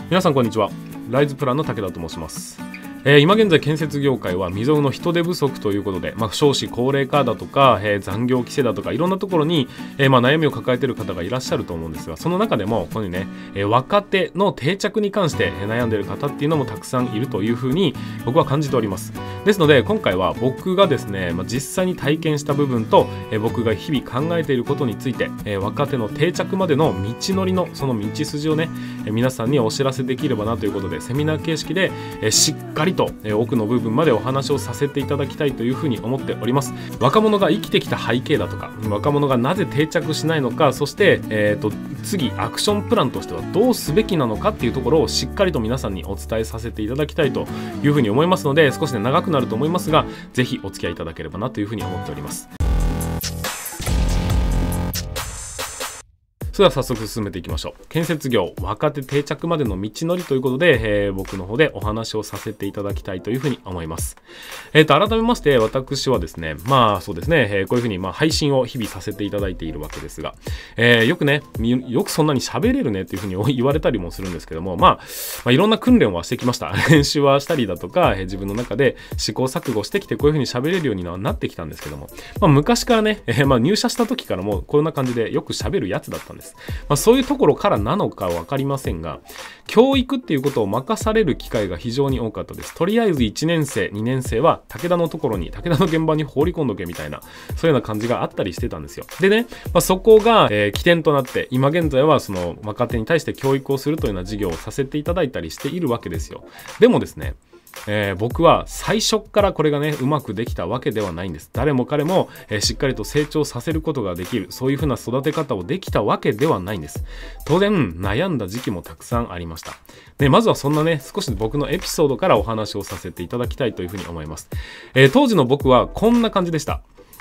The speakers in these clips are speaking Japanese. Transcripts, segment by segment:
皆さんこんにちは。ライズプランの武田と申します。今現在建設業界は未曾有の人手不足ということで、少子高齢化だとか、残業規制だとかいろんなところに、悩みを抱えている方がいらっしゃると思うんですが、その中でもこのようにね、若手の定着に関して悩んでいる方っていうのもたくさんいるというふうに僕は感じております。ですので今回は僕がですね、実際に体験した部分と、僕が日々考えていることについて、若手の定着までの道のりのその道筋をね、皆さんにお知らせできればなということで、セミナー形式で、しっかりと奥の部分までお話をさせていただきたいというふうに思っております。若者が生きてきた背景だとか、若者がなぜ定着しないのか、そして、次アクションプランとしてはどうすべきなのかっていうところをしっかりと皆さんにお伝えさせていただきたいというふうに思いますので、少しね長くなると思いますが、ぜひお付き合いいただければなというふうに思っております。それでは早速進めていきましょう。建設業若手定着までの道のりということで、僕の方でお話をさせていただきたいというふうに思います。改めまして私はですね、そうですね、こういうふうに配信を日々させていただいているわけですが、よくそんなに喋れるねっていうふうに言われたりもするんですけども、いろんな訓練はしてきました。練習はしたりだとか、自分の中で試行錯誤してきてこういうふうに喋れるようになってきたんですけども、昔からね、入社した時からもこんな感じでよく喋るやつだったんです。そういうところからなのか分かりませんが、教育っていうことを任される機会が非常に多かったです。とりあえず1年生2年生は武田のところに、武田の現場に放り込んどけみたいな、そういうような感じがあったりしてたんですよ。でね、そこが、起点となって今現在はその若手に対して教育をするというような事業をさせていただいたりしているわけですよ。でもですね、僕は最初からこれがねうまくできたわけではないんです。誰も彼も、しっかりと成長させることができる、そういうふうな育て方をできたわけではないんです。当然悩んだ時期もたくさんありました。でまずはそんなね少し僕のエピソードからお話をさせていただきたいというふうに思います。当時の僕はこんな感じでした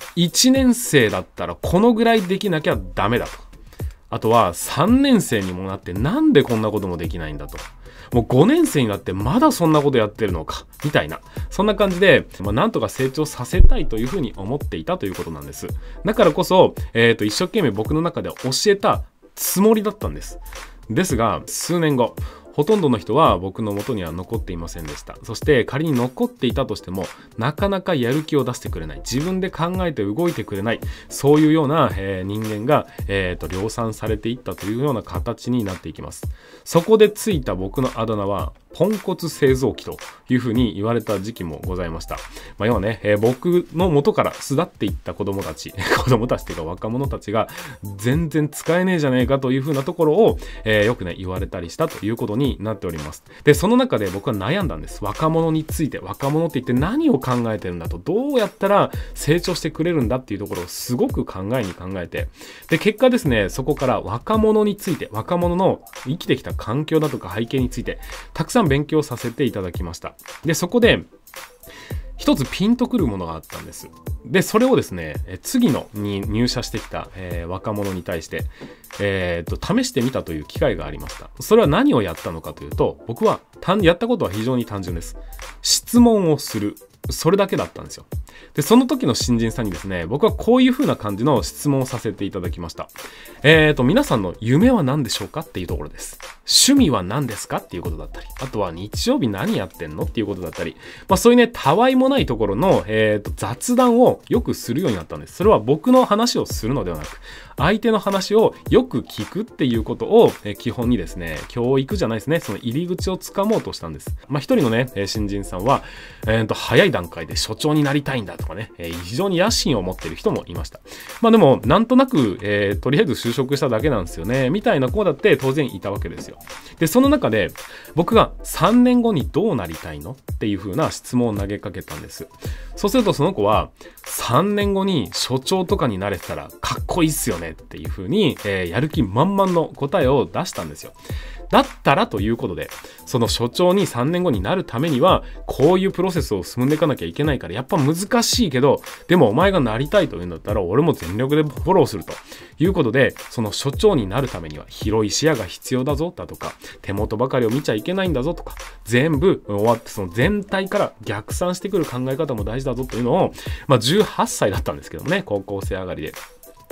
。1年生だったらこのぐらいできなきゃダメだと。あとは3年生にもなってなんでこんなこともできないんだと。もう5年生になってまだそんなことやってるのかみたいな、そんな感じで、なんとか成長させたいというふうに思っていたということなんです。だからこそ、一生懸命僕の中で教えたつもりだったんです。ですが数年後、ほとんどの人は僕の元には残っていませんでした。そして仮に残っていたとしてもなかなかやる気を出してくれない、自分で考えて動いてくれない、そういうような、人間が、量産されていったというような形になっていきます。そこでついた僕のあだ名はポンコツ製造機というふうに言われた時期もございました。要はね、僕の元から巣立っていった子供たちというか若者たちが全然使えねえじゃねえかというふうなところを、よくね言われたりしたということになっております。でその中で僕は悩んだんです。若者について、若者って一体何を考えてるんだと、どうやったら成長してくれるんだっていうところをすごく考えて、で結果ですね、そこから若者について、若者の生きてきた環境だとか背景についてたくさん勉強させていただきました。でそこで一つピンとくるものがあったんです。でそれをですね、次のに入社してきた、若者に対して、試してみたという機会がありました。それは何をやったのかというと、僕はやったことは非常に単純です。質問をする、それだけだったんですよ。でその時の新人さんにですね、僕はこういう風な感じの質問をさせていただきました。皆さんの夢は何でしょうかっていうところです。趣味は何ですかっていうことだったり、あとは日曜日何やってんのっていうことだったり、そういうねたわいもないところの、雑談をよくするようになったんです。それは僕の話をするのではなく、相手の話をよく聞くっていうことを、基本にですね、教育じゃないですね、その入り口をつかもうとしたんです。一人のね新人さんは、早い段階で所長になりたいんだとかね、非常に野心を持っている人もいました。でもなんとなく、とりあえず就職しただけなんですよねみたいな子だって当然いたわけですよ。でその中で僕が3年後にどうなりたいのっていう風な質問を投げかけたんです。そうするとその子は3年後に所長とかになれてたらかっこいいっすよねっていう風に、やる気満々の答えを出したんですよ。だったらということで、その所長に3年後になるためにはこういうプロセスを進んでいかなきゃいけないから、やっぱ難しいけど、でもお前がなりたいというんだったら俺も全力でフォローするということで、その所長になるためには広い視野が必要だぞだとか、手元ばかりを見ちゃいけないんだぞとか、全部終わってその全体から逆算してくる考え方も大事だぞというのを、18歳だったんですけどもね、高校生上がりで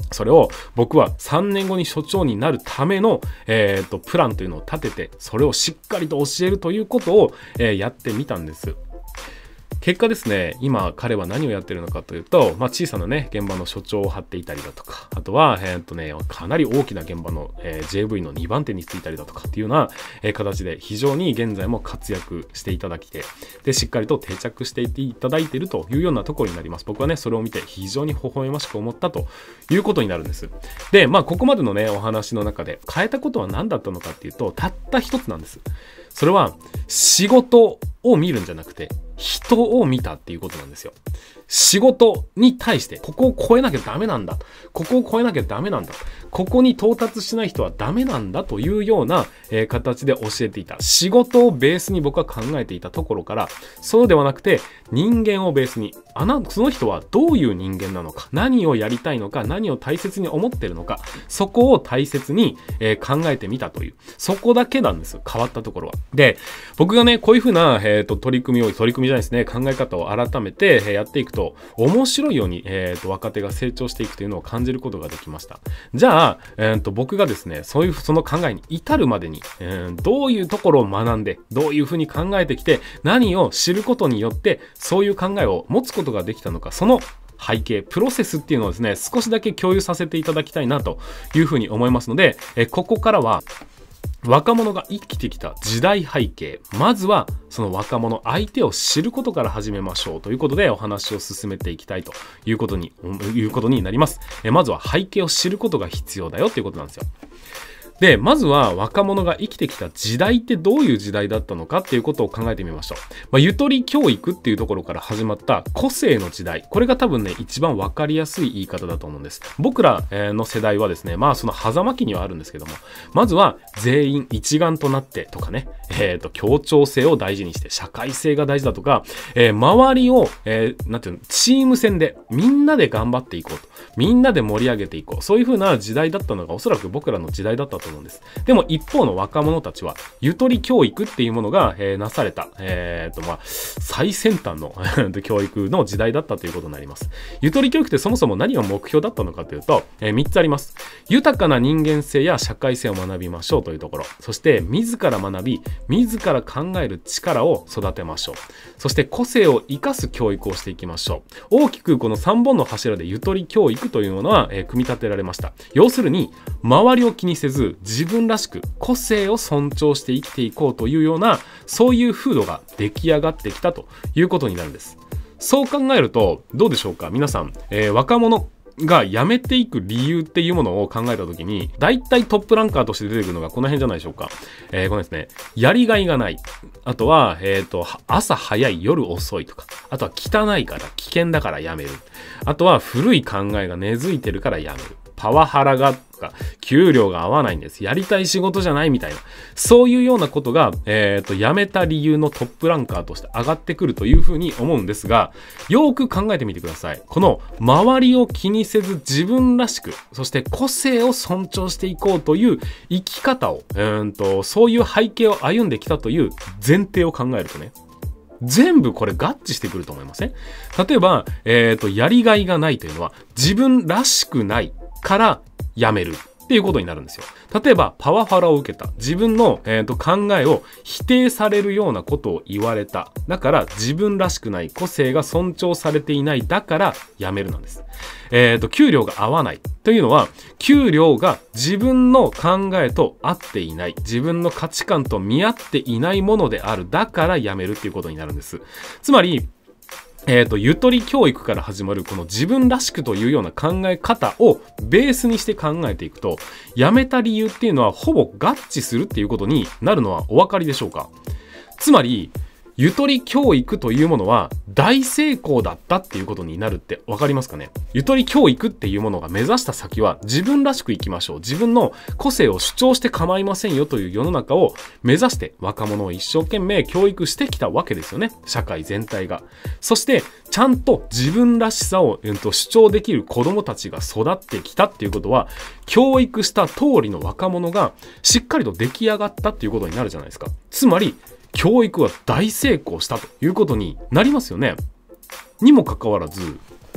それを僕は3年後に所長になるための、プランというのを立てて、それをしっかりと教えるということを、やってみたんです。結果ですね、今彼は何をやってるのかというと、小さなね、現場の所長を張っていたりだとか、あとは、かなり大きな現場の、JV の2番手についたりだとかっていうような、形で非常に現在も活躍していただきて、で、しっかりと定着していただいているというようなところになります。僕はね、それを見て非常に微笑ましく思ったということになるんです。で、ここまでのね、お話の中で変えたことは何だったのかっていうと、たった一つなんです。それは、仕事を見るんじゃなくて、人を見たっていうことなんですよ。仕事に対して、ここを超えなきゃダメなんだ。ここを超えなきゃダメなんだ。ここに到達しない人はダメなんだというような、形で教えていた。仕事をベースに僕は考えていたところから、そうではなくて人間をベースに、その人はどういう人間なのか、何をやりたいのか、何を大切に思っているのか、そこを大切に、考えてみたという、そこだけなんです。変わったところは。で、僕がね、こういうふうな、取り組みじゃないですね、考え方を改めて、やっていくと、面白いように、若手が成長していくというのを感じることができました。じゃあ、僕がですね、その考えに至るまでに、どういうところを学んで、どういうふうに考えてきて、何を知ることによって、そういう考えを持つことができたのか、その背景、プロセスっていうのをですね、少しだけ共有させていただきたいなというふうに思いますので、ここからは、若者が生きてきた時代背景、まずはその若者、相手を知ることから始めましょうということでお話を進めていきたいということになります。まずは背景を知ることが必要だよということなんですよ。で、まずは若者が生きてきた時代ってどういう時代だったのかっていうことを考えてみましょう。ゆとり教育っていうところから始まった個性の時代。これが多分ね、一番わかりやすい言い方だと思うんです。僕らの世代はですね、その狭間期にはあるんですけども、まずは全員一丸となってとかね、協調性を大事にして、社会性が大事だとか、周りを、チーム戦でみんなで頑張っていこうと。みんなで盛り上げていこう。そういう風な時代だったのがおそらく僕らの時代だったと思うんです。でも一方の若者たちは、ゆとり教育っていうものが、なされた、最先端の教育の時代だったということになります。ゆとり教育ってそもそも何が目標だったのかというと、3つあります。豊かな人間性や社会性を学びましょうというところ。そして、自ら学び、自ら考える力を育てましょう。そして、個性を生かす教育をしていきましょう。大きくこの3本の柱でゆとり教育というものは、組み立てられました。要するに、周りを気にせず、自分らしく個性を尊重して生きていこうというような、そういう風土が出来上がってきたということになるんです。そう考えると、どうでしょうか皆さん、若者が辞めていく理由っていうものを考えたときに、大体トップランカーとして出てくるのがこの辺じゃないでしょうか。これですね、やりがいがない。あとは、朝早い、夜遅いとか。あとは汚いから、危険だから辞める。あとは古い考えが根付いてるから辞める。パワハラがとか、給料が合わないんです。やりたい仕事じゃないみたいな。そういうようなことが、辞めた理由のトップランカーとして上がってくるというふうに思うんですが、よーく考えてみてください。この周りを気にせず自分らしく、そして個性を尊重していこうという生き方を、そういう背景を歩んできたという前提を考えるとね、全部これ合致してくると思いません？例えば、やりがいがないというのは自分らしくないから辞めるっていうことになるんですよ。例えば、パワハラを受けた。自分の、考えを否定されるようなことを言われた。だから、自分らしくない。個性が尊重されていない。だから、辞めるなんです。給料が合わない。というのは、給料が自分の考えと合っていない。自分の価値観と見合っていないものである。だから、辞めるっていうことになるんです。つまり、ゆとり教育から始まるこの自分らしくというような考え方をベースにして考えていくと、辞めた理由っていうのはほぼ合致するっていうことになるのはお分かりでしょうか？つまり、ゆとり教育というものは大成功だったっていうことになるって分かりますかね？ゆとり教育っていうものが目指した先は自分らしく生きましょう。自分の個性を主張して構いませんよという世の中を目指して若者を一生懸命教育してきたわけですよね。社会全体が。そしてちゃんと自分らしさを、主張できる子供たちが育ってきたっていうことは、教育した通りの若者がしっかりと出来上がったっていうことになるじゃないですか。つまり教育は大成功したということになりますよね。にもかかわらず、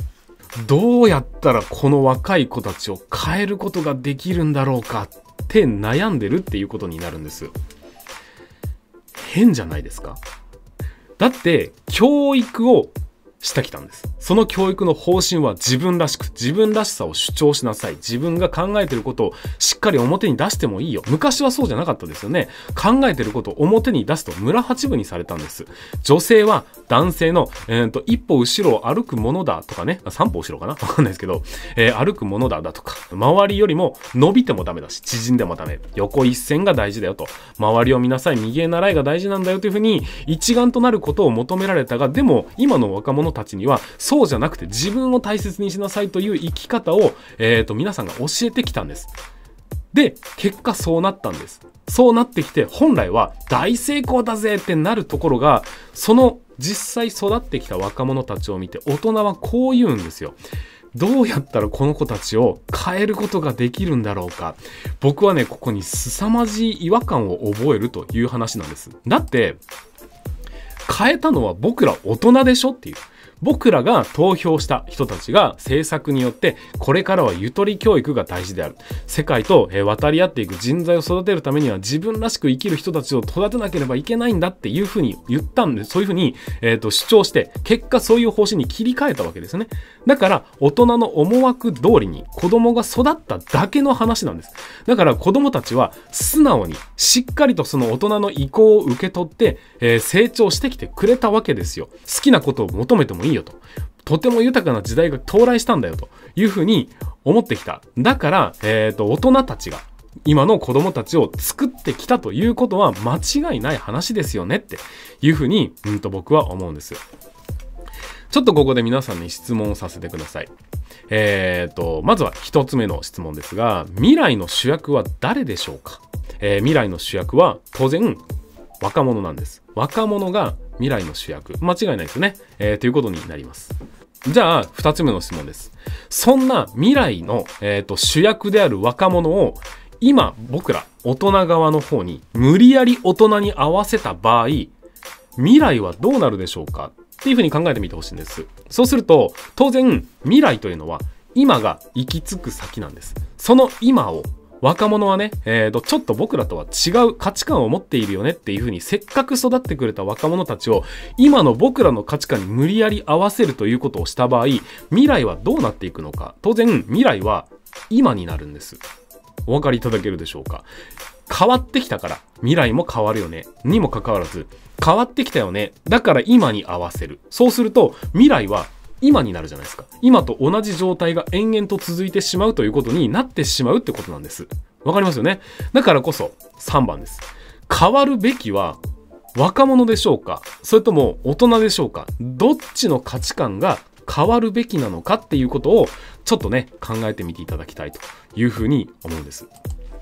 どうやったらこの若い子たちを変えることができるんだろうかって悩んでるっていうことになるんです。変じゃないですか。だって教育をしてきたんです。その教育の方針は自分らしく、自分らしさを主張しなさい。自分が考えていることをしっかり表に出してもいいよ。昔はそうじゃなかったですよね。考えていることを表に出すと村八分にされたんです。女性は男性の、一歩後ろを歩くものだとかね、三歩後ろかなわかんないですけど、歩くものだとか、周りよりも伸びてもダメだし、縮んでもダメ。横一線が大事だよと。周りを見なさい。右へ習いが大事なんだよというふうに一丸となることを求められたが、でも今の若者たちにはそうじゃなくて自分を大切にしなさいという生き方を、皆さんが教えてきたんです。で、結果そうなったんです。そうなってきて、本来は大成功だぜってなるところが、その実際育ってきた若者たちを見て大人はこう言うんですよ。どうやったらこの子たちを変えることができるんだろうか。僕はね、ここに凄まじい違和感を覚えるという話なんです。だって、変えたのは僕ら大人でしょっていう。僕らが投票した人たちが政策によってこれからはゆとり教育が大事である。世界と渡り合っていく人材を育てるためには自分らしく生きる人たちを育てなければいけないんだっていうふうに言ったんで、そういうふうに、主張して結果そういう方針に切り替えたわけですよね。だから大人の思惑通りに子供が育っただけの話なんです。だから子供たちは素直にしっかりとその大人の意向を受け取って、成長してきてくれたわけですよ。好きなことを求めてもいいよと。とても豊かな時代が到来したんだよというふうに思ってきた。だから、大人たちが今の子供たちを作ってきたということは間違いない話ですよねっていうふうに、僕は思うんです。ちょっとここで皆さんに質問をさせてください。まずは一つ目の質問ですが、未来の主役は誰でしょうか？未来の主役は当然若者なんです。若者が未来の主役。間違いないですよね。ということになります。じゃあ、二つ目の質問です。そんな未来の、主役である若者を今僕ら大人側の方に無理やり大人に合わせた場合、未来はどうなるでしょうかっていうふうに考えてみてほしいんです。そうすると、当然未来というのは今が行き着く先なんです。その今を若者はね、ちょっと僕らとは違う価値観を持っているよねっていう風にせっかく育ってくれた若者たちを今の僕らの価値観に無理やり合わせるということをした場合、未来はどうなっていくのか。当然未来は今になるんです。お分かりいただけるでしょうか。変わってきたから未来も変わるよねにもかかわらず、変わってきたよねだから今に合わせる。そうすると未来は今になるじゃないですか。今と同じ状態が延々と続いてしまうということになってしまうってことなんです。わかりますよね。だからこそ3番です。変わるべきは若者でしょうか、それとも大人でしょうか。どっちの価値観が変わるべきなのかっていうことをちょっとね考えてみていただきたいというふうに思うんです。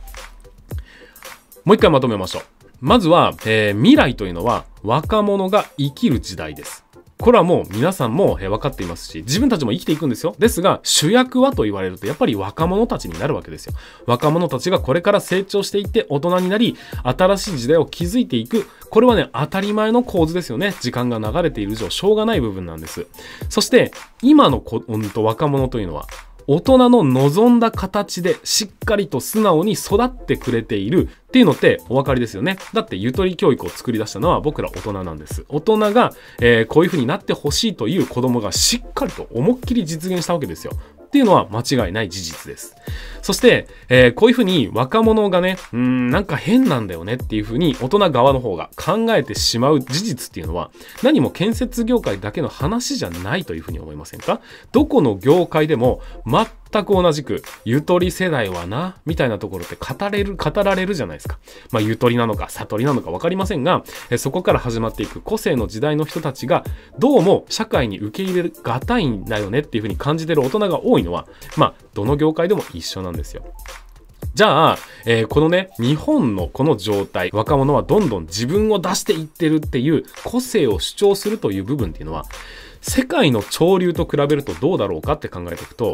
もう一回まとめましょう。まずは、未来というのは若者が生きる時代です。これはもう皆さんも分かっていますし、自分たちも生きていくんですよ。ですが、主役はと言われると、やっぱり若者たちになるわけですよ。若者たちがこれから成長していって大人になり、新しい時代を築いていく。これはね、当たり前の構図ですよね。時間が流れている以上、しょうがない部分なんです。そして、今の若者というのは、大人の望んだ形でしっかりと素直に育ってくれているっていうのってお分かりですよね。だってゆとり教育を作り出したのは僕ら大人なんです。大人が、こういう風になってほしいという子供がしっかりと思いっきり実現したわけですよ。っていうのは間違いない事実です。そして、こういう風に若者がね、なんか変なんだよねっていう風に大人側の方が考えてしまう事実っていうのは何も建設業界だけの話じゃないという風に思いませんか？どこの業界でも全く同じくゆとり世代はなみたいなところって語られるじゃないですか。まあゆとりなのか悟りなのか分かりませんが、そこから始まっていく個性の時代の人たちがどうも社会に受け入れがたいんだよねっていう風に感じてる大人が多いのは、まあどの業界でも一緒なんですよ。じゃあ、このね、日本のこの状態、若者はどんどん自分を出していってるっていう個性を主張するという部分っていうのは、世界の潮流と比べるとどうだろうかって考えていくと、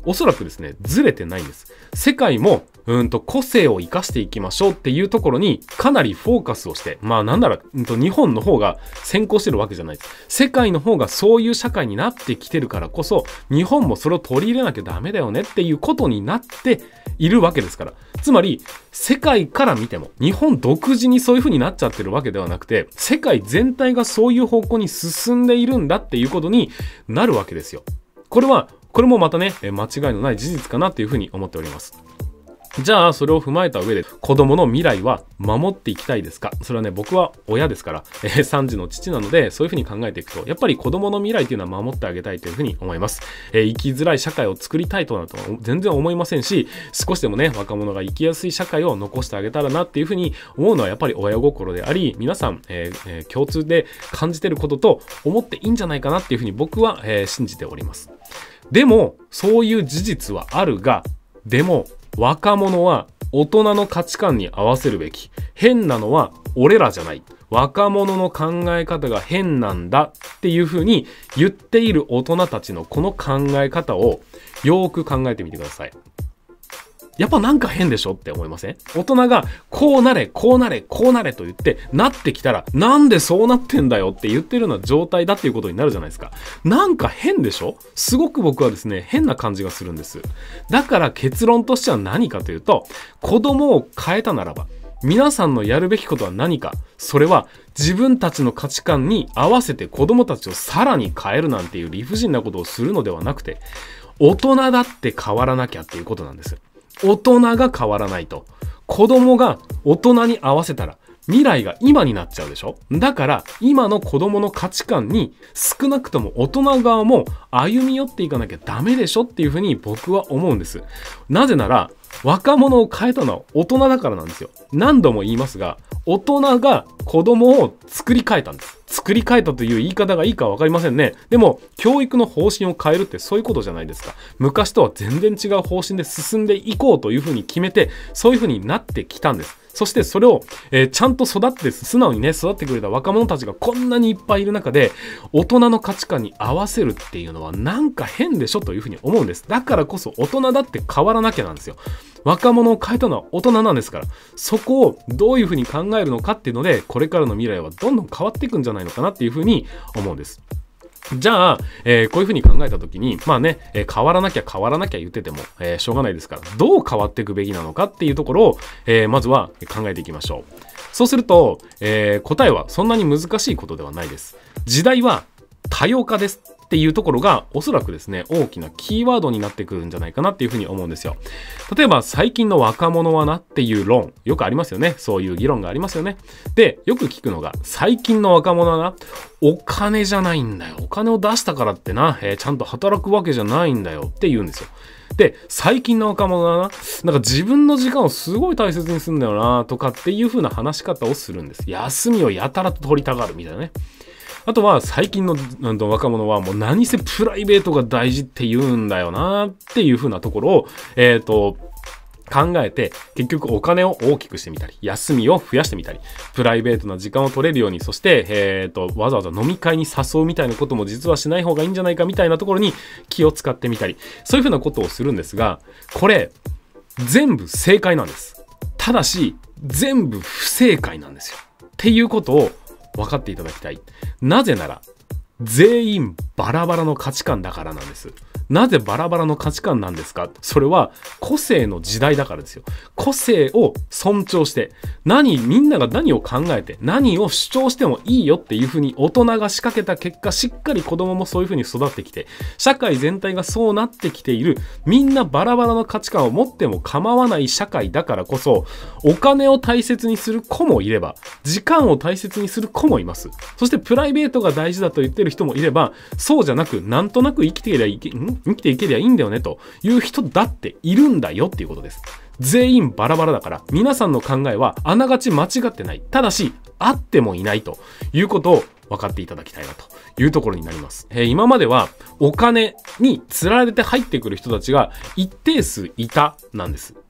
おそらくですね、ずれてないんです。世界も、個性を生かしていきましょうっていうところにかなりフォーカスをして、なんなら、日本の方が先行してるわけじゃないです。世界の方がそういう社会になってきてるからこそ、日本もそれを取り入れなきゃダメだよねっていうことになっているわけですから。つまり、世界から見ても、日本独自にそういう風になっちゃってるわけではなくて、世界全体がそういう方向に進んでいるんだっていうことになるわけですよ。これもまたね、間違いのない事実かなというふうに思っております。じゃあ、それを踏まえた上で、子供の未来は守っていきたいですか？それはね、僕は親ですから、3児の父なので、そういうふうに考えていくと、やっぱり子供の未来というのは守ってあげたいというふうに思います。生きづらい社会を作りたいとは全然思いませんし、少しでもね、若者が生きやすい社会を残してあげたらなっていうふうに思うのはやっぱり親心であり、皆さん、共通で感じていることと思っていいんじゃないかなっていうふうに僕は、信じております。でも、そういう事実はあるが、でも、若者は大人の価値観に合わせるべき。変なのは俺らじゃない。若者の考え方が変なんだっていう風に言っている大人たちのこの考え方をよーく考えてみてください。やっぱなんか変でしょって思いません？大人がこうなれ、こうなれ、こうなれと言ってなってきたらなんでそうなってんだよって言ってるような状態だっていうことになるじゃないですか。なんか変でしょ？すごく僕はですね、変な感じがするんです。だから結論としては何かというと、子供を変えたならば、皆さんのやるべきことは何か。それは自分たちの価値観に合わせて子供たちをさらに変えるなんていう理不尽なことをするのではなくて、大人だって変わらなきゃっていうことなんです。大人が変わらないと、子供が大人に合わせたら未来が今になっちゃうでしょ。だから今の子供の価値観に少なくとも大人側も歩み寄っていかなきゃダメでしょっていうふうに僕は思うんです。なぜなら若者を変えたのは大人だからなんですよ。何度も言いますが、大人が子供を作り変えたんです。作り変えたという言い方がいいかは分かりませんね。でも教育の方針を変えるってそういうことじゃないですか。昔とは全然違う方針で進んでいこうというふうに決めて、そういうふうになってきたんです。そしてそれを、ちゃんと育って素直にね育ってくれた若者たちがこんなにいっぱいいる中で、大人の価値観に合わせるっていうのはなんか変でしょというふうに思うんです。だからこそ大人だって変わらなきゃなんですよ。若者を変えたのは大人なんですから、そこをどういうふうに考えるのかっていうので、これからの未来はどんどん変わっていくんじゃないのかなっていうふうに思うんです。じゃあ、こういうふうに考えたときに、変わらなきゃ言ってても、しょうがないですから、どう変わっていくべきなのかっていうところを、まずは考えていきましょう。そうすると、答えはそんなに難しいことではないです。時代は多様化ですっていうところがおそらくですね、大きなキーワードになってくるんじゃないかなっていうふうに思うんですよ。例えば最近の若者はなっていう論、よくありますよね。そういう議論がありますよね。で、よく聞くのが、最近の若者はな、お金じゃないんだよ。お金を出したからってな、ちゃんと働くわけじゃないんだよって言うんですよ。で、最近の若者はな、なんか自分の時間をすごい大切にするんだよなとかっていう風な話し方をするんです。休みをやたらと取りたがるみたいなね。あとは最近の若者はもう何せプライベートが大事って言うんだよなっていう風なところを、考えて結局お金を大きくしてみたり、休みを増やしてみたり、プライベートな時間を取れるように、そしてわざわざ飲み会に誘うみたいなことも実はしない方がいいんじゃないかみたいなところに気を使ってみたり、そういう風なことをするんですが、これ全部正解なんです。ただし全部不正解なんですよっていうことを分かっていただきたい。なぜなら全員バラバラの価値観だからなんです。なぜバラバラの価値観なんですか？それは個性の時代だからですよ。個性を尊重して、みんなが何を考えて、何を主張してもいいよっていうふうに大人が仕掛けた結果、しっかり子供もそういうふうに育ってきて、社会全体がそうなってきている、みんなバラバラの価値観を持っても構わない社会だからこそ、お金を大切にする子もいれば、時間を大切にする子もいます。そしてプライベートが大事だと言ってる人もいれば、そうじゃなく、なんとなく生きていけりゃいいんだよねという人だっているんだよっていうことです。全員バラバラだから、皆さんの考えはあながち間違ってない。ただし、あってもいないということを分かっていただきたいなというところになります。今まではお金に釣られて入ってくる人たちが一定数いたなんです。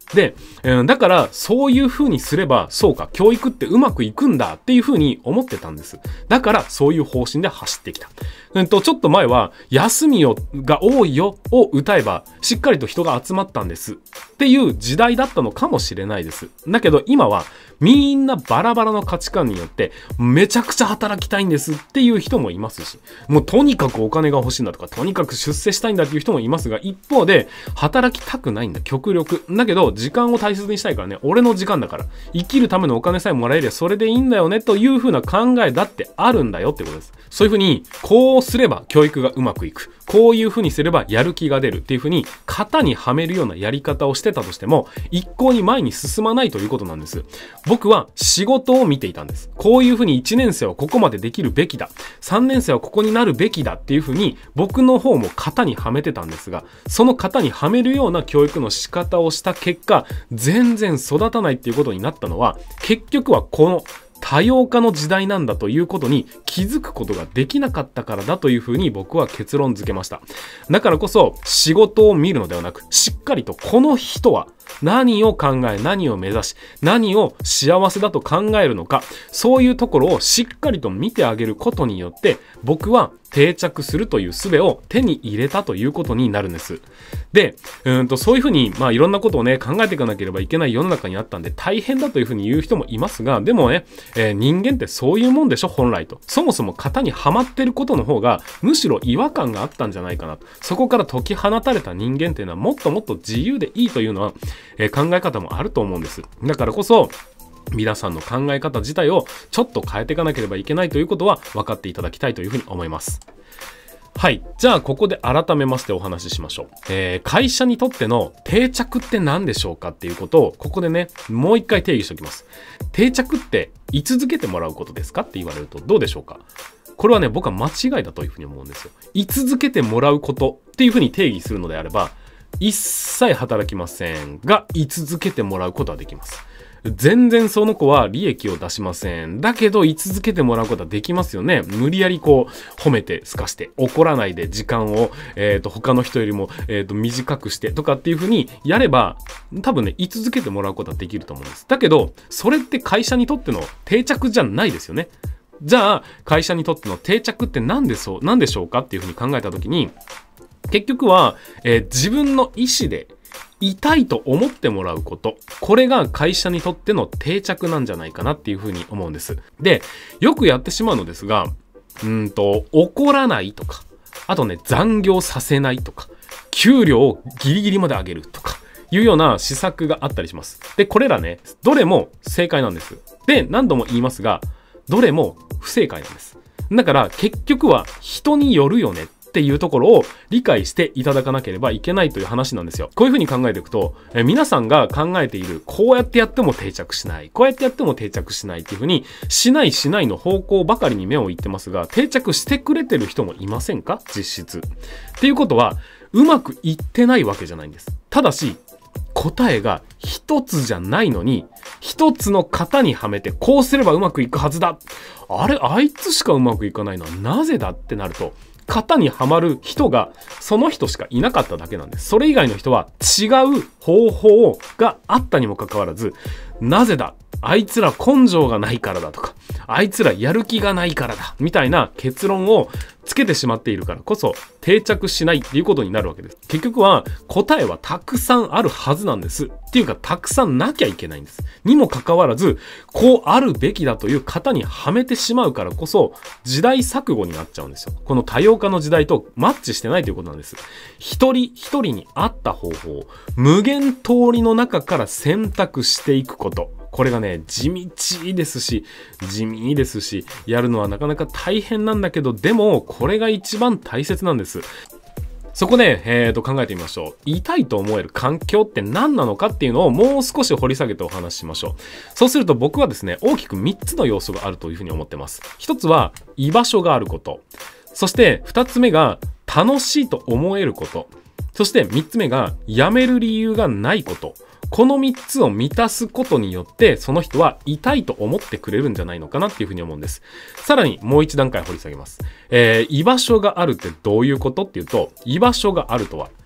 で、だからそういう風にすれば、そうか、教育ってうまくいくんだっていう風に思ってたんです。だからそういう方針で走ってきた。ちょっと前は、休みが多いよを歌えば、しっかりと人が集まったんですっていう時代だったのかもしれないです。だけど今は、みんなバラバラの価値観によって、めちゃくちゃ働きたいんですっていう人もいますし、もうとにかくお金が欲しいんだとか、とにかく出世したいんだっていう人もいますが、一方で、働きたくないんだ、極力。だけど、時間を大切にしたいからね、俺の時間だから、生きるためのお金さえもらえりゃそれでいいんだよねという風な考えだってあるんだよってことです。そういう風に、こうすれば教育がうまくいく。こういう風にすればやる気が出るっていう風に、型にはめるようなやり方をしてたとしても、一向に前に進まないということなんです。僕は仕事を見ていたんです。こういう風に1年生はここまでできるべきだ。3年生はここになるべきだっていう風に、僕の方も型にはめてたんですが、その型にはめるような教育の仕方をした結果、全然育たないっていうことになったのは、結局はこの多様化の時代なんだということに気づくことができなかったからだというふうに僕は結論付けました。だからこそ仕事を見るのではなく、しっかりとこの人は何を考え、何を目指し、何を幸せだと考えるのか、そういうところをしっかりと見てあげることによって、僕は定着するという術を手に入れたということになるんです。で、そういうふうに、いろんなことをね、考えていかなければいけない世の中にあったんで、大変だというふうに言う人もいますが、でもね、人間ってそういうもんでしょ、本来と。そもそも型にはまってることの方が、むしろ違和感があったんじゃないかなと。そこから解き放たれた人間っていうのは、もっともっと自由でいいというのは、考え方もあると思うんです。だからこそ、皆さんの考え方自体をちょっと変えていかなければいけないということは分かっていただきたいというふうに思います。はい。じゃあ、ここで改めましてお話ししましょう。会社にとっての定着って何でしょうかっていうことを、ここでね、もう一回定義しておきます。定着って居続けてもらうことですかって言われるとどうでしょうか？これはね、僕は間違いだというふうに思うんですよ。居続けてもらうことっていうふうに定義するのであれば、一切働きませんが、居続けてもらうことはできます。全然その子は利益を出しません。だけど、居続けてもらうことはできますよね。無理やり褒めて、すかして、怒らないで時間を、他の人よりも、短くしてとかっていう風にやれば、多分ね、居続けてもらうことはできると思うんです。だけど、それって会社にとっての定着じゃないですよね。じゃあ、会社にとっての定着って何でしょうかっていう風に考えたときに、結局は、自分の意思で、いたいと思ってもらうこと。これが会社にとっての定着なんじゃないかなっていうふうに思うんです。で、よくやってしまうのですが、怒らないとか、あとね、残業させないとか、給料をギリギリまで上げるとか、いうような施策があったりします。で、これらね、どれも正解なんです。で、何度も言いますが、どれも不正解なんです。だから、結局は人によるよね。っていうところを理解していただかなければいけないという話なんですよ。こういうふうに考えていくと、皆さんが考えている、こうやってやっても定着しない、こうやってやっても定着しないっていうふうに、しないの方向ばかりに目をいってますが、定着してくれてる人もいませんか？実質。っていうことは、うまくいってないわけじゃないんです。ただし、答えが一つじゃないのに、一つの型にはめて、こうすればうまくいくはずだ。あいつしかうまくいかないのはなぜだってなると、型にはまる人がその人しかいなかっただけなんです。それ以外の人は違う方法があったにもかかわらず、なぜだ、あいつら根性がないからだとか、あいつらやる気がないからだみたいな結論をつけてしまっているからこそ定着しないっていうことになるわけです。結局は答えはたくさんあるはずなんです。っていうかたくさんなきゃいけないんです。にもかかわらず、こうあるべきだという型にはめてしまうからこそ時代錯誤になっちゃうんですよ。この多様化の時代とマッチしてないということなんです。一人一人に合った方法を無限通りの中から選択していくこと。これがね、地道ですし、地味ですし、やるのはなかなか大変なんだけど、でも、これが一番大切なんです。そこで、考えてみましょう。言いたいと思える環境って何なのかっていうのをもう少し掘り下げてお話ししましょう。そうすると僕はですね、大きく3つの要素があるというふうに思ってます。1つは、居場所があること。そして2つ目が、楽しいと思えること。そして3つ目が、辞める理由がないこと。この3つを満たすことによって、その人は痛いと思ってくれるんじゃないのかなっていうふうに思うんです。さらにもう一段階掘り下げます。居場所があるってどういうことっていうと、居場所があるとは、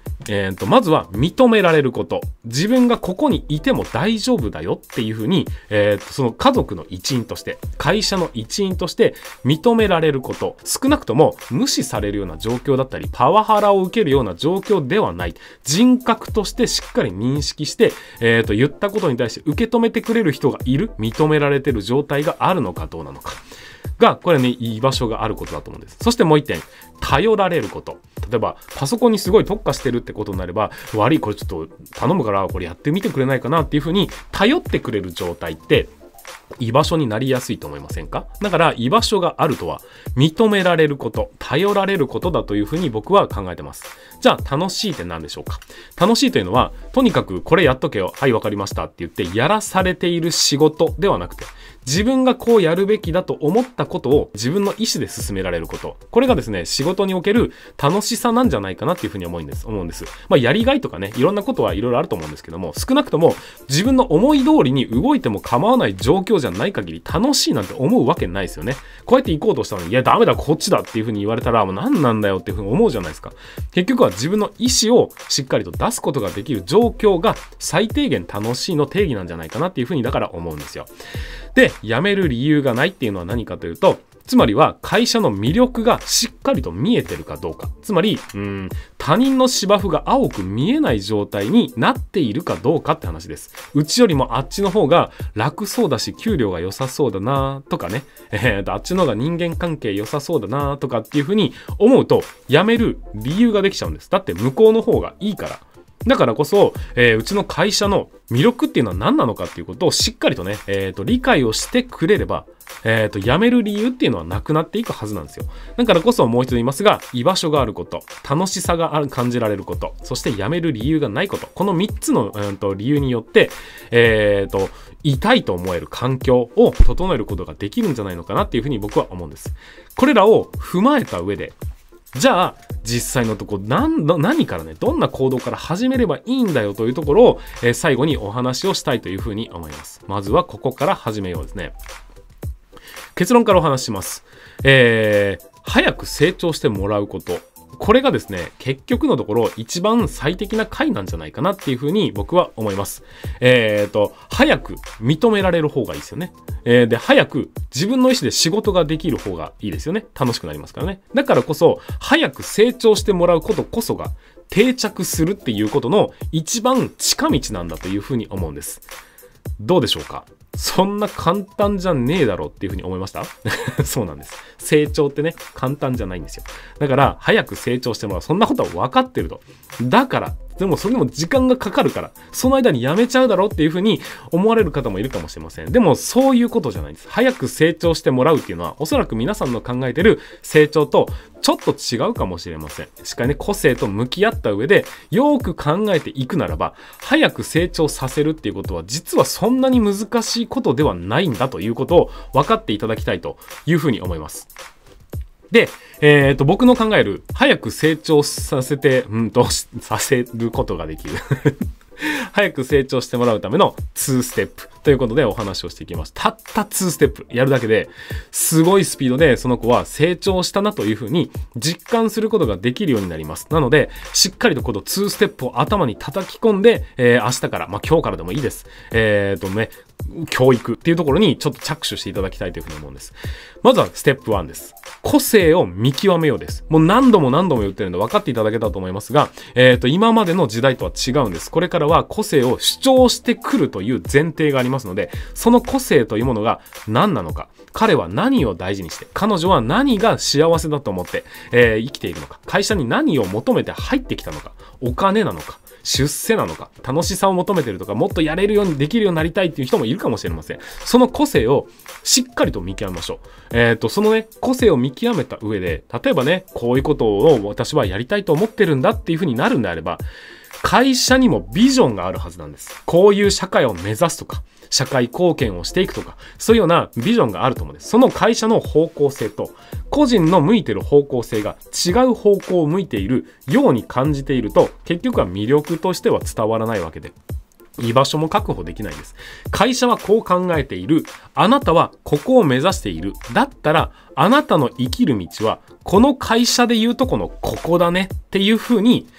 まずは認められること。自分がここにいても大丈夫だよっていうふうに、その家族の一員として、会社の一員として認められること。少なくとも無視されるような状況だったり、パワハラを受けるような状況ではない。人格としてしっかり認識して、言ったことに対して受け止めてくれる人がいる、認められてる状態があるのかどうなのか。が、これね、居場所があることだと思うんです。そしてもう一点、頼られること。例えば、パソコンにすごい特化してるってことになれば、悪い、これちょっと頼むから、これやってみてくれないかなっていうふうに、頼ってくれる状態って、居場所になりやすいと思いませんか？だから居場所があるとは認められること、頼られることだというふうに僕は考えてます。じゃあ楽しいって何でしょうか？楽しいというのはとにかくこれやっとけよ、はいわかりましたって言ってやらされている仕事ではなくて、自分がこうやるべきだと思ったことを自分の意思で進められること。これがですね、仕事における楽しさなんじゃないかなっていうふうに思うんです。まあやりがいとかね、いろんなことはいろいろあると思うんですけども、少なくとも自分の思い通りに動いても構わない状況じゃない限り楽しいなんて思うわけないですよね。こうやって行こうとしたのに、いやダメだこっちだっていうふうに言われたらもう何なんだよっていうふうに思うじゃないですか。結局は自分の意思をしっかりと出すことができる状況が最低限楽しいの定義なんじゃないかなっていうふうにだから思うんですよ。で、辞める理由がないっていうのは何かというと、つまりは会社の魅力がしっかりと見えてるかどうか。つまり、他人の芝生が青く見えない状態になっているかどうかって話です。うちよりもあっちの方が楽そうだし、給料が良さそうだなとかね。あっちの方が人間関係良さそうだなとかっていうふうに思うと、辞める理由ができちゃうんです。だって向こうの方がいいから。だからこそ、うちの会社の魅力っていうのは何なのかっていうことをしっかりとね、理解をしてくれれば、辞める理由っていうのはなくなっていくはずなんですよ。だからこそもう一度言いますが、居場所があること、楽しさが感じられること、そして辞める理由がないこと、この3つの、理由によって、痛いと思える環境を整えることができるんじゃないのかなっていうふうに僕は思うんです。これらを踏まえた上で、じゃあ実際のとこ何からね、どんな行動から始めればいいんだよというところを、最後にお話をしたいというふうに思います。まずはここから始めようですね。結論からお話しします。早く成長してもらうこと。これがですね、結局のところ一番最適な回なんじゃないかなっていうふうに僕は思います。早く認められる方がいいですよね。で、早く自分の意思で仕事ができる方がいいですよね。楽しくなりますからね。だからこそ、早く成長してもらうことこそが定着するっていうことの一番近道なんだというふうに思うんです。どうでしょうか？そんな簡単じゃねえだろっていうふうに思いました？そうなんです。成長ってね、簡単じゃないんですよ。だから、早く成長してもらう。そんなことは分かってると。だから、でもそれでも時間がかかるから、その間にやめちゃうだろうっていうふうに思われる方もいるかもしれません。でも、そういうことじゃないんです。早く成長してもらうっていうのは、おそらく皆さんの考えてる成長とちょっと違うかもしれません。しっかりね、個性と向き合った上で、よーく考えていくならば、早く成長させるっていうことは、実はそんなに難しいことではないんだということを分かっていただきたいというふうに思います。で、僕の考える、早く成長させることができる。早く成長してもらうための2ステップということでお話をしていきます。たった2ステップやるだけですごいスピードでその子は成長したなというふうに実感することができるようになります。なので、しっかりとこの2ステップを頭に叩き込んで、明日から、今日からでもいいです。教育っていうところにちょっと着手していただきたいというふうに思うんです。まずはステップ1です。個性を見極めようです。もう何度も言ってるので分かっていただけたと思いますが、今までの時代とは違うんです。これからは個性を主張してくるという前提がありますので、その個性というものが何なのか、彼は何を大事にして、彼女は何が幸せだと思って、生きているのか、会社に何を求めて入ってきたのか、お金なのか、出世なのか、楽しさを求めてるとか、もっとやれるようにできるようになりたいっていう人もいるかもしれません。その個性をしっかりと見極めましょう。そのね、個性を見極めた上で、例えばね、こういうことを私はやりたいと思ってるんだっていう風になるんであれば、会社にもビジョンがあるはずなんです。こういう社会を目指すとか、社会貢献をしていくとか、そういうようなビジョンがあると思うんです。その会社の方向性と、個人の向いてる方向性が違う方向を向いているように感じていると、結局は魅力としては伝わらないわけで、居場所も確保できないです。会社はこう考えている。あなたはここを目指している。だったら、あなたの生きる道は、この会社でいうとこのここだねっていう風に、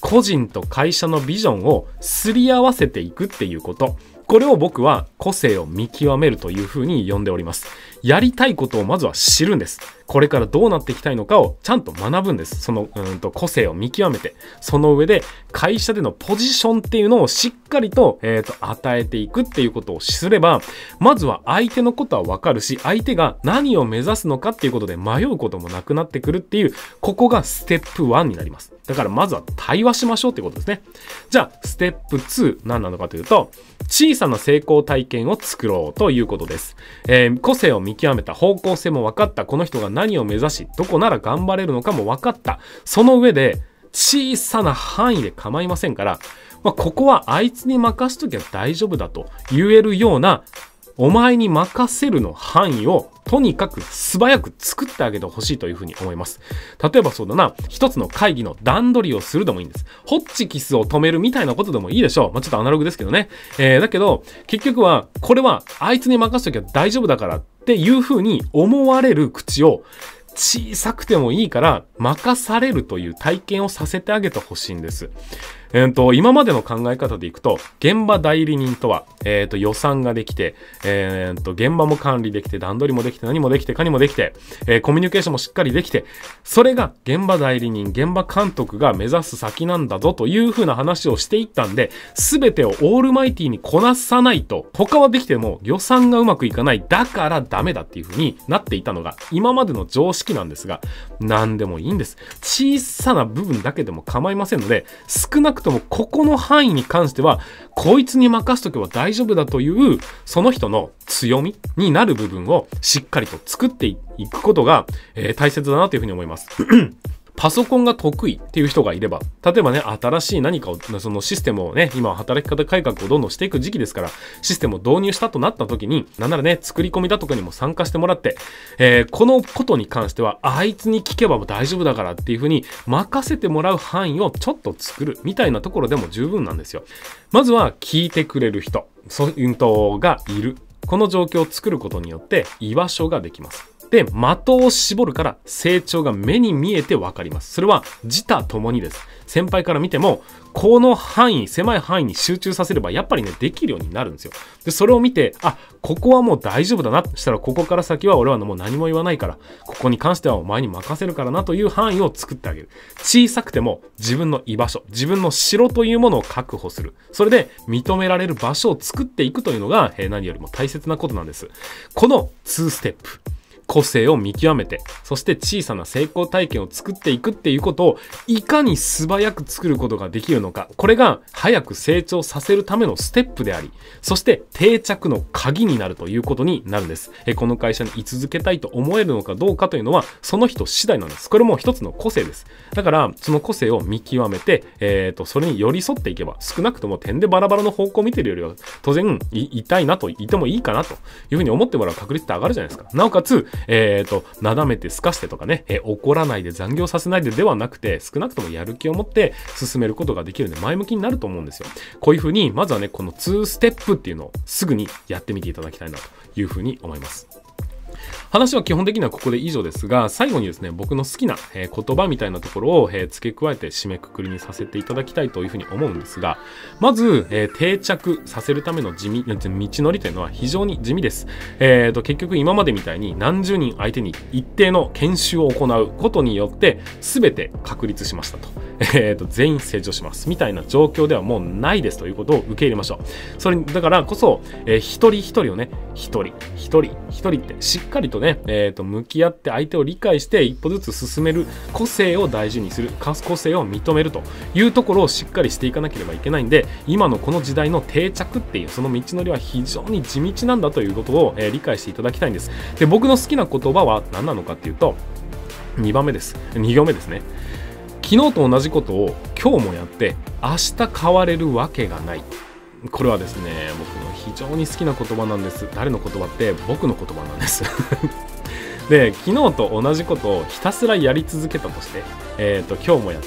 個人と会社のビジョンをすり合わせていくっていうこと。これを僕は個性を見極めるというふうに呼んでおります。やりたいことをまずは知るんです。これからどうなっていきたいのかをちゃんと学ぶんです。その個性を見極めて、その上で会社でのポジションっていうのをしっかりと、与えていくっていうことをすれば、まずは相手のことはわかるし、相手が何を目指すのかっていうことで迷うこともなくなってくるっていう、ここがステップ1になります。だからまずは対話しましょうってことですね。じゃあ、ステップ2何なのかというと、小さな成功体験を作ろうということです。個性を見極めた、方向性も分かった、この人が何を目指し、どこなら頑張れるのかも分かった。その上で、小さな範囲で構いませんから、ここはあいつに任しときゃ大丈夫だと言えるような、お前に任せるの範囲をとにかく素早く作ってあげてほしいというふうに思います。例えばそうだな、一つの会議の段取りをするでもいいんです。ホッチキスを止めるみたいなことでもいいでしょう。ちょっとアナログですけどね。だけど、結局は、これはあいつに任せときゃ大丈夫だからっていうふうに思われる口を小さくてもいいから任されるという体験をさせてあげてほしいんです。今までの考え方でいくと、現場代理人とは、予算ができて、現場も管理できて、段取りもできて、何もできて、かにもできて、コミュニケーションもしっかりできて、それが現場代理人、現場監督が目指す先なんだぞという風な話をしていったんで、すべてをオールマイティにこなさないと、他はできても予算がうまくいかない、だからダメだっていう風になっていたのが、今までの常識なんですが、何でもいいんです。小さな部分だけでも構いませんので、少なくともここの範囲に関してはこいつに任せとけば大丈夫だというその人の強みになる部分をしっかりと作っていくことが、大切だなというふうに思いますパソコンが得意っていう人がいれば、例えばね、新しい何かを、そのシステムをね、今は働き方改革をどんどんしていく時期ですから、システムを導入したとなった時に、なんならね、作り込みだとかにも参加してもらって、このことに関しては、あいつに聞けば大丈夫だからっていう風に任せてもらう範囲をちょっと作るみたいなところでも十分なんですよ。まずは聞いてくれる人、がいる。この状況を作ることによって居場所ができます。で、的を絞るから成長が目に見えてわかります。それは自他ともにです。先輩から見ても、この範囲、狭い範囲に集中させればやっぱりね、できるようになるんですよ。で、それを見て、あ、ここはもう大丈夫だな。そしたらここから先は俺はもう何も言わないから、ここに関してはお前に任せるからなという範囲を作ってあげる。小さくても自分の居場所、自分の城というものを確保する。それで認められる場所を作っていくというのが、何よりも大切なことなんです。この2ステップ。個性を見極めて、そして小さな成功体験を作っていくっていうことをいかに素早く作ることができるのか、これが早く成長させるためのステップであり、そして定着の鍵になるということになるんです。この会社に居続けたいと思えるのかどうかというのはその人次第なんです。これも一つの個性です。だからその個性を見極めて、それに寄り添っていけば、少なくとも点でバラバラの方向を見てるよりは当然いたいなといてもいいかなというふうに思ってもらう確率って上がるじゃないですか。なおかつなだめてすかしてとかね、怒らないで残業させないでではなくて、少なくともやる気を持って進めることができるので前向きになると思うんですよ。こういうふうに、まずはね、この2ステップっていうのをすぐにやってみていただきたいなというふうに思います。話は基本的にはここで以上ですが、最後にですね、僕の好きな言葉みたいなところを付け加えて締めくくりにさせていただきたいというふうに思うんですが、まず定着させるための道のりというのは非常に地味です。結局今までみたいに何十人相手に一定の研修を行うことによって全て確立しましたと。全員成長しますみたいな状況ではもうないですということを受け入れましょう。それだからこそ、一人一人をね、一人ってしっかりとね、向き合って相手を理解して一歩ずつ進める、個性を大事にする、個性を認めるというところをしっかりしていかなければいけないんで、今のこの時代の定着っていうその道のりは非常に地道なんだということを、理解していただきたいんです。で、僕の好きな言葉は何なのかっていうと、2行目です。2行目ですね。昨日と同じことを今日もやって明日変われるわけがない。これはですね、僕の非常に好きな言葉なんです。誰の言葉って？僕の言葉なんですで、昨日と同じことをひたすらやり続けたとして、今日もやって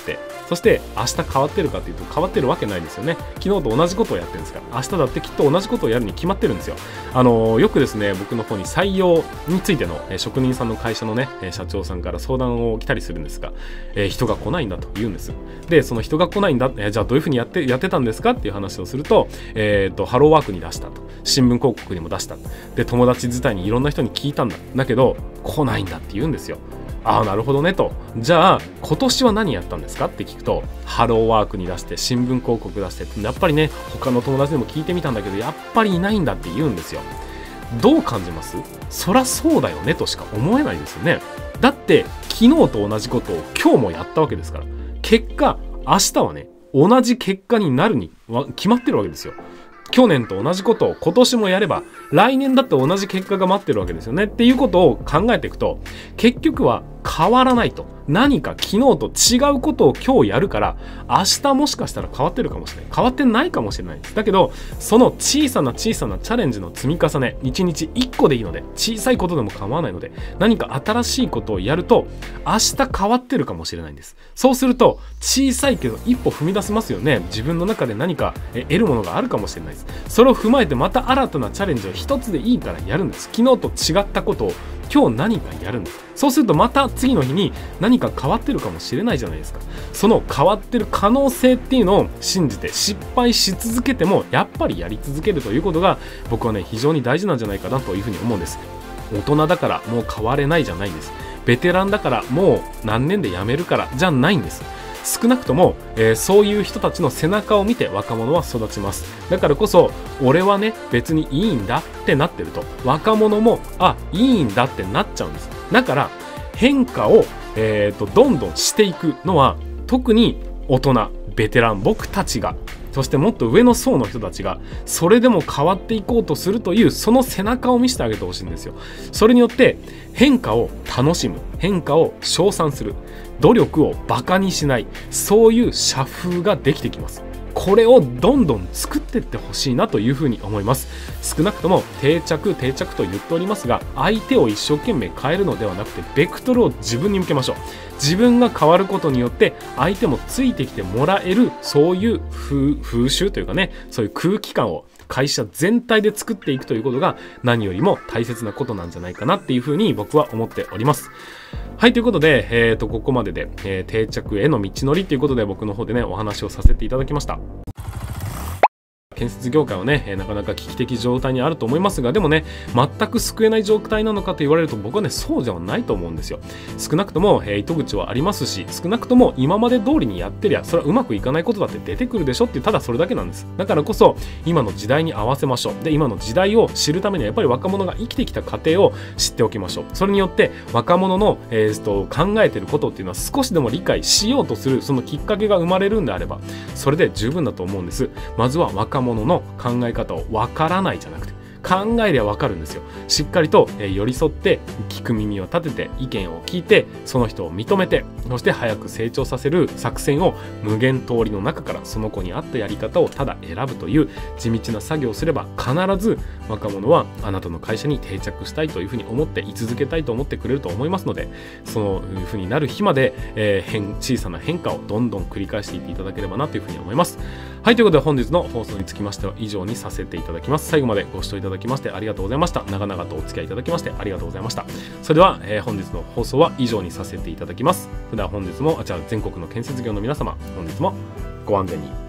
そして明日変わってるかというと変わってるわけないですよね。昨日と同じことをやってるんですから、明日だってきっと同じことをやるに決まってるんですよ。よくですね、僕の方に採用についての職人さんの会社のね社長さんから相談を来たりするんですが、人が来ないんだと言うんです。でその人が来ないんだ、じゃあどういうふうにやってたんですかっていう話をすると、ハローワークに出したと、新聞広告にも出した、で友達自体にいろんな人に聞いたんだ、だけど来ないんだって言うんですよ。ああなるほどねと。じゃあ今年は何やったんですかって聞くと、ハローワークに出して新聞広告出してやっぱりね他の友達でも聞いてみたんだけどやっぱりいないんだって言うんですよ。どう感じます？そらそうだよねとしか思えないですよね。だって昨日と同じことを今日もやったわけですから、結果明日はね同じ結果になるに決まってるわけですよ。去年と同じことを今年もやれば来年だって同じ結果が待ってるわけですよねっていうことを考えていくと、結局は変わらないと。何か昨日と違うことを今日やるから明日もしかしたら変わってるかもしれない、変わってないかもしれないです。だけどその小さなチャレンジの積み重ね、1日1個でいいので、小さいことでも構わないので何か新しいことをやると明日変わってるかもしれないんです。そうすると小さいけど一歩踏み出せますよね。自分の中で何か得るものがあるかもしれないです。それを踏まえてまた新たなチャレンジを一つでいいからやるんです。昨日と違ったことを今日何かやるんです。そうするとまた次の日に何か変わってるかもしれないじゃないですか。その変わってる可能性っていうのを信じて失敗し続けてもやっぱりやり続けるということが僕はね非常に大事なんじゃないかなというふうに思うんです。大人だからもう変われないじゃないんです。ベテランだからもう何年で辞めるからじゃないんです。少なくとも、そういう人たちの背中を見て若者は育ちます。だからこそ俺はね別にいいんだってなってると若者もいいんだってなっちゃうんです。だから変化を、どんどんしていくのは特に大人ベテラン僕たちが、そしてもっと上の層の人たちがそれでも変わっていこうとするというその背中を見せてあげてほしいんですよ。それによって変化を楽しむ、変化を称賛する、努力をバカにしない、そういう社風ができてきます。これをどんどん作っていってほしいなというふうに思います。少なくとも定着と言っておりますが、相手を一生懸命変えるのではなくてベクトルを自分に向けましょう。自分が変わることによって相手もついてきてもらえる、そういう風習というかね、そういう空気感を会社全体で作っていくということが何よりも大切なことなんじゃないかなっていうふうに僕は思っております。はい、ということで、ここまでで、定着への道のりということで僕の方でねお話をさせていただきました。建設業界はね、なかなか危機的状態にあると思いますが、でもね全く救えない状態なのかと言われると僕はねそうではないと思うんですよ。少なくとも、糸口はありますし、少なくとも今まで通りにやってりゃそれはうまくいかないことだって出てくるでしょっていう、ただそれだけなんです。だからこそ今の時代に合わせましょう。で今の時代を知るためにはやっぱり若者が生きてきた過程を知っておきましょう。それによって若者の、考えていることっていうのは少しでも理解しようとするそのきっかけが生まれるんであればそれで十分だと思うんです。まずは若者の考え方をわからないじゃなくて考えりゃわかるんですよ。しっかりと、寄り添って聞く耳を立てて意見を聞いてその人を認めて、そして早く成長させる作戦を無限通りの中からその子に合ったやり方をただ選ぶという地道な作業をすれば必ず若者はあなたの会社に定着したいというふうに思って居続けたいと思ってくれると思いますので、そういうふうになる日まで、小さな変化をどんどん繰り返していっていただければなというふうに思います。はい、ということで本日の放送につきましては以上にさせていただきます。最後までご視聴いただきましてありがとうございました。長々とお付き合いいただきましてありがとうございました。それでは、本日の放送は以上にさせていただきます。それでは本日も全国の建設業の皆様、本日もご安全に。